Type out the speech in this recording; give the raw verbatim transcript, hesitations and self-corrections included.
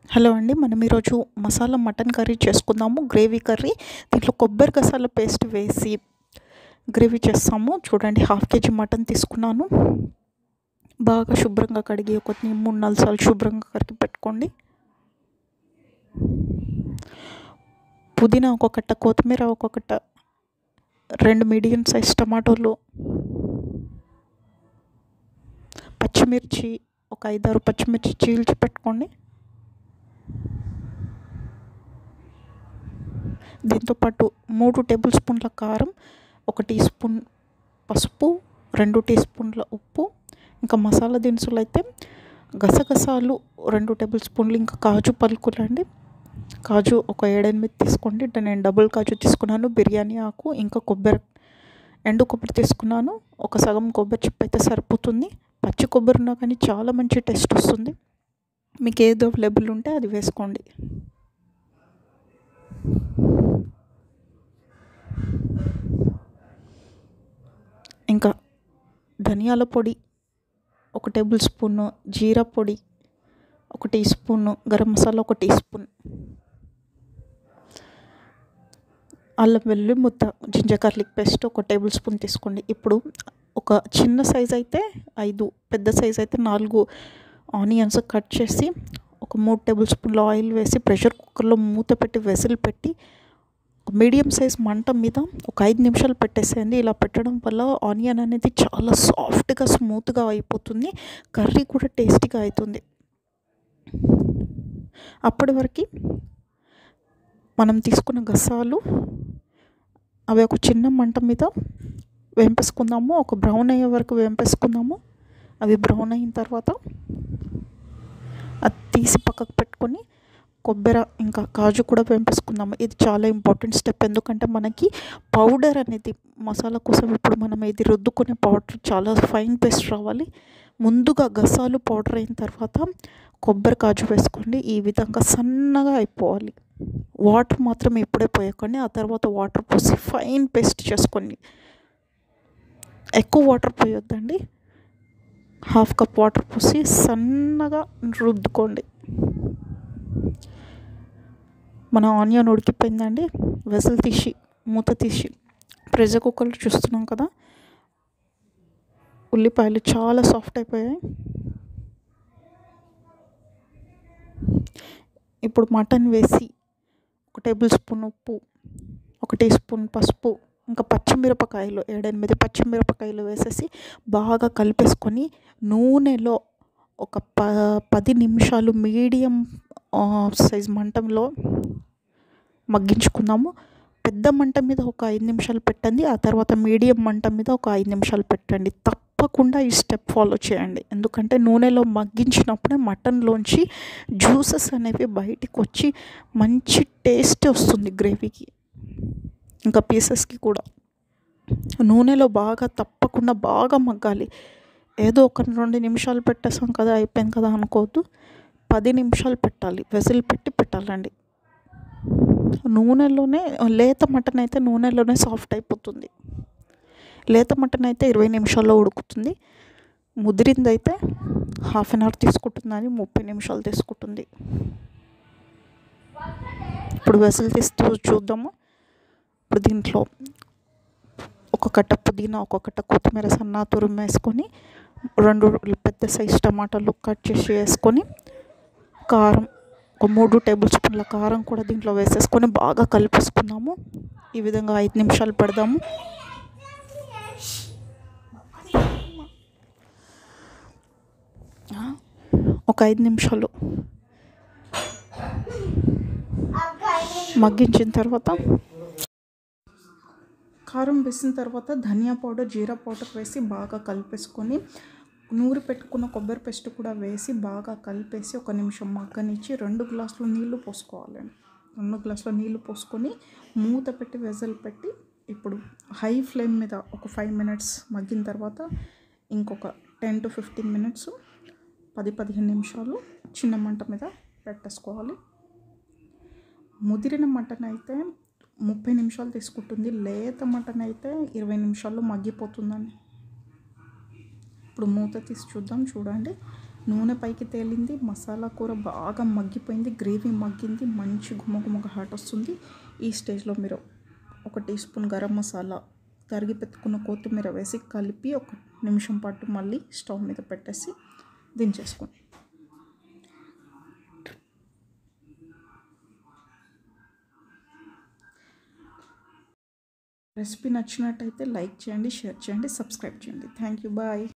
Hello అండి. మనం ఈరోజు మసాలా మటన్ కర్రీ చేసుకుందాము. Gravy curry. దీంట్లో కొబ్బరి గసాల పేస్ట్ వేసి గ్రేవీ చేస్తాము. చూడండి, హాఫ్ కేజీ మటన్ తీసుకున్నాను. బాగా శుభ్రంగా కడిగి ఒక మూడు నాలుగు సార్లు శుభ్రంగా కడిగి పెట్టుకోండి. పుదీనా ఒక కట్ట, కొత్తిమీర ఒక కట్ట, రెండు మీడియం సైజ్ టమాటోలు, పచ్చిమిర్చి ఒక ఐదారు పచ్చిమిర్చి చీల్చి పెట్టుకోండి. దీంతోపాటు మూడు టేబుల్ స్పూన్ల కారం, ఒక టీ స్పూన్ పసుపు, రెండు టీ స్పూన్ల ఉప్పు, ఇంకా మసాలా దినుసులు అయితే గసగసాలు రెండు టేబుల్ స్పూన్లు, ఇంకా కాజు పలుకులు అండి. కాజు ఒక ఏడెనిమిది తీసుకోండి. నేను డబుల్ కాజు తీసుకున్నాను. బిర్యానీ ఆకు, ఇంకా కొబ్బరి, ఎండు కొబ్బరి తీసుకున్నాను. ఒక సగం కొబ్బరి చిప్ప అయితే సరిపోతుంది. పచ్చి కొబ్బరి ఉన్నా కానీ చాలా మంచి టేస్ట్ వస్తుంది. మీకు ఏది అవైలబుల్ ఉంటే అది వేసుకోండి. ఇంకా ధనియాల పొడి ఒక టేబుల్ స్పూను, జీరా పొడి ఒక టీ స్పూను, గరం మసాలా ఒక టీ స్పూన్, అల్లం వెల్లుల్లి ముద్ద, జింజర్ గార్లిక్ పేస్ట్ ఒక టేబుల్ స్పూన్ తీసుకోండి. ఇప్పుడు ఒక చిన్న సైజ్ అయితే ఐదు, పెద్ద సైజ్ అయితే నాలుగు ఆనియన్స్ కట్ చేసి ఒక మూడు టేబుల్ స్పూన్ల ఆయిల్ వేసి ప్రెషర్ కుక్కర్లో మూత పెట్టి వెసిల్ పెట్టి మీడియం సైజ్ మంట మీద ఒక ఐదు నిమిషాలు పెట్టేసేయండి. ఇలా పెట్టడం వల్ల ఆనియన్ అనేది చాలా సాఫ్ట్గా స్మూత్గా అయిపోతుంది. కర్రీ కూడా టేస్టీగా అవుతుంది. అప్పటి వరకు మనం తీసుకున్న గసాలు అవి ఒక చిన్న మంట మీద వేంపేసుకుందాము. ఒక బ్రౌన్ అయ్యే వరకు వేంపేసుకుందాము. అవి బ్రౌన్ అయిన తర్వాత అది తీసి పక్కకు పెట్టుకొని కొబ్బరి ఇంకా కాజు కూడా వేంపేసుకుందాము. ఇది చాలా ఇంపార్టెంట్ స్టెప్. ఎందుకంటే మనకి పౌడర్ అనేది మసాలా కోసం ఇప్పుడు మనం ఇది రుద్దుకునే పౌడర్ చాలా ఫైన్ పేస్ట్ రావాలి. ముందుగా గసాలు పౌడర్ అయిన తర్వాత కొబ్బరి కాజు వేసుకోండి. ఈ విధంగా సన్నగా అయిపోవాలి. వాటర్ మాత్రం ఇప్పుడే పోయకండి. ఆ తర్వాత వాటర్ పోసి ఫైన్ పేస్ట్ చేసుకోండి. ఎక్కువ వాటర్ పోయొద్దండి. హాఫ్ కప్ వాటర్ పోసి సన్నగా రుద్దుకోండి. మన ఆనియన్ ఉడికిపోయిందండి. వెసల్ తీసి మూత తీసి ప్రెషర్ కుక్కర్లో చూస్తున్నాం కదా, ఉల్లిపాయలు చాలా సాఫ్ట్ అయిపోయాయి. ఇప్పుడు మటన్ వేసి ఒక టేబుల్ స్పూన్ ఉప్పు, ఒక టీ స్పూన్ పసుపు, ఇంకా పచ్చిమిరపకాయలు ఏడెనిమిది పచ్చిమిరపకాయలు వేసేసి బాగా కలిపేసుకొని నూనెలో ఒక ప పది నిమిషాలు మీడియం సైజ్ మంటంలో మగ్గించుకుందాము. పెద్ద మంట మీద ఒక ఐదు నిమిషాలు పెట్టండి. ఆ తర్వాత మీడియం మంట మీద ఒక ఐదు నిమిషాలు పెట్టండి. తప్పకుండా ఈ స్టెప్ ఫాలో చేయండి. ఎందుకంటే నూనెలో మగ్గించినప్పుడే మటన్లోంచి జ్యూసెస్ అనేవి బయటికి వచ్చి మంచి టేస్ట్ వస్తుంది గ్రేవీకి, ఇంకా పీసెస్కి కూడా. నూనెలో బాగా తప్పకుండా బాగా మగ్గాలి. ఏదో ఒక రెండు నిమిషాలు పెట్టేసాం కదా, అయిపోయింది కదా అనుకోవద్దు. పది నిమిషాలు పెట్టాలి. వెసిల్ పెట్టి పెట్టాలండి. నూనెలోనే లేత మటన్ అయితే నూనెలోనే సాఫ్ట్ అయిపోతుంది. లేత మటన్ అయితే ఇరవై నిమిషాల్లో ఉడుకుతుంది. ముదిరింది అయితే హాఫ్ అన్ అవర్ తీసుకుంటుంది, అని ముప్పై నిమిషాలు తీసుకుంటుంది. ఇప్పుడు వెసిల్ తీస్తూ చూద్దాము. ఇప్పుడు దీంట్లో ఒక కట్ట పుదీనా, ఒక కట్ట కొత్తిమీర సన్న తురుము వేసుకొని, రెండు పెద్ద సైజ్ టమాటాలు కట్ చేసి వేసుకొని, కారం ఒక మూడు టేబుల్ స్పూన్ల కారం కూడా దీంట్లో వేసేసుకొని బాగా కలిపేసుకుందాము. ఈ విధంగా ఐదు నిమిషాలు పెడదాము. ఒక ఐదు నిమిషాలు మగ్గించిన తర్వాత కారం వేసిన తర్వాత ధనియా పౌడర్, జీరా పౌడర్ వేసి బాగా కలిపేసుకొని, నూరి పెట్టుకున్న కొబ్బరి పేస్ట్ కూడా వేసి బాగా కలిపేసి ఒక నిమిషం మగ్గనిచ్చి రెండు గ్లాసులు నీళ్లు పోసుకోవాలండి. రెండు గ్లాసుల నీళ్లు పోసుకొని మూత పెట్టి వెజల్ పెట్టి ఇప్పుడు హై ఫ్లేమ్ మీద ఒక ఫైవ్ మినిట్స్ మగ్గిన తర్వాత ఇంకొక టెన్ టు ఫిఫ్టీన్ మినిట్స్ పది పదిహేను నిమిషాలు చిన్న మంట మీద పెట్టేసుకోవాలి. ముదిరిన మటన్ అయితే ముప్పై నిమిషాలు తీసుకుంటుంది. లేత మటన్ అయితే ఇరవై నిమిషాల్లో మగ్గిపోతుందండి. ఇప్పుడు మూత తీసి చూద్దాం. చూడండి, నూనె పైకి తేలింది, మసాలా కూర బాగా మగ్గిపోయింది, గ్రేవీ మగ్గింది, మంచి గుమ్మగుమ్మగా హాట్ వస్తుంది. ఈ స్టేజ్లో మీరు ఒక టీ స్పూన్ గరం మసాలా, తరిగి పెట్టుకున్న కొత్తిమీర వేసి కలిపి ఒక నిమిషం పాటు మళ్ళీ స్టవ్ మీద పెట్టేసి దించేసుకోండి. రెసిపీ నచ్చినట్టయితే లైక్ చేయండి, షేర్ చేయండి, సబ్స్క్రైబ్ చేయండి. Thank you, bye.